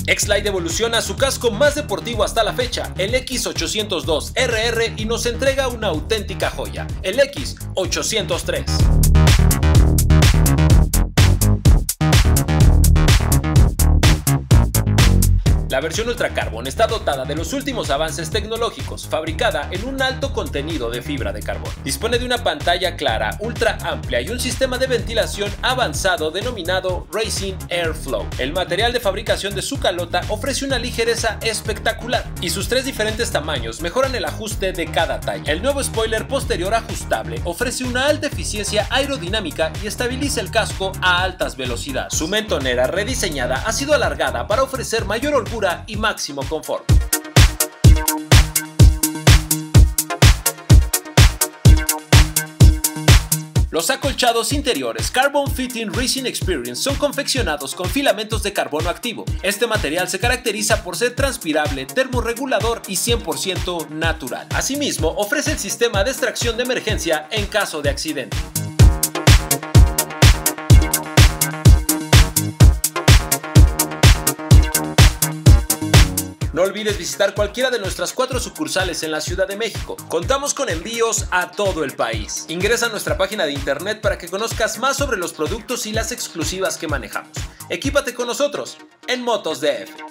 X-Lite evoluciona su casco más deportivo hasta la fecha, el X802RR, y nos entrega una auténtica joya, el X803. La versión Ultra Carbon está dotada de los últimos avances tecnológicos, fabricada en un alto contenido de fibra de carbón. Dispone de una pantalla clara, ultra amplia y un sistema de ventilación avanzado denominado Racing Airflow. El material de fabricación de su calota ofrece una ligereza espectacular y sus tres diferentes tamaños mejoran el ajuste de cada talla. El nuevo spoiler posterior ajustable ofrece una alta eficiencia aerodinámica y estabiliza el casco a altas velocidades. Su mentonera rediseñada ha sido alargada para ofrecer mayor holgura y máximo confort. Los acolchados interiores Carbon Fitting Racing Experience son confeccionados con filamentos de carbono activo. Este material se caracteriza por ser transpirable, termorregulador y 100% natural. Asimismo, ofrece el sistema de extracción de emergencia en caso de accidente. No olvides visitar cualquiera de nuestras 4 sucursales en la Ciudad de México. Contamos con envíos a todo el país. Ingresa a nuestra página de internet para que conozcas más sobre los productos y las exclusivas que manejamos. Equípate con nosotros en Motos DF.